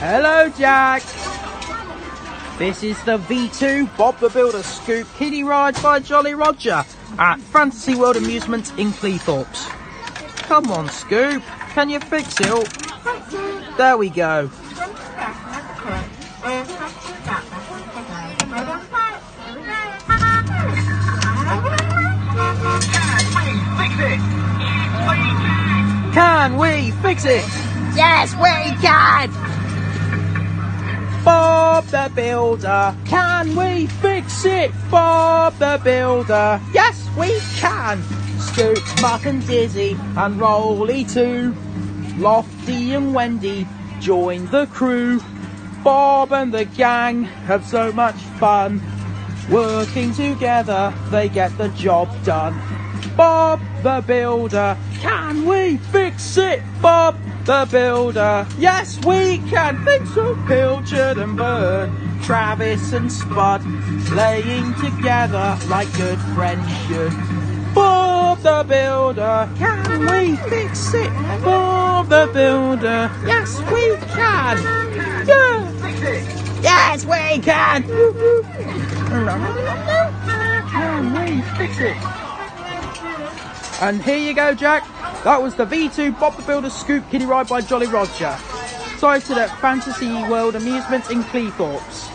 Hello, Jack. This is the V2 Bob the Builder Scoop kiddie ride by Jolly Roger at Fantasy World Amusements in Cleethorpes. Come on, Scoop. Can you fix it? There we go. Can we fix it? Yes, we can! Bob the Builder, can we fix it? Bob the Builder, yes we can! Scoop, Muck and Dizzy and Rolly too. Lofty and Wendy join the crew. Bob and the gang have so much fun. Working together, they get the job done. Bob the Builder, can we fix it? Bob the Builder, yes we can. Think so, Pilchard and Bird, Travis and Spud, playing together like good friends should. Bob the Builder, can we fix it? Bob the Builder, yes we can. Yeah. Yes, we can! Can we fix it? And here you go, Jack. That was the V2 Bob the Builder Scoop kiddie ride by Jolly Roger. Sighted at Fantasy World Amusements in Cleethorpes.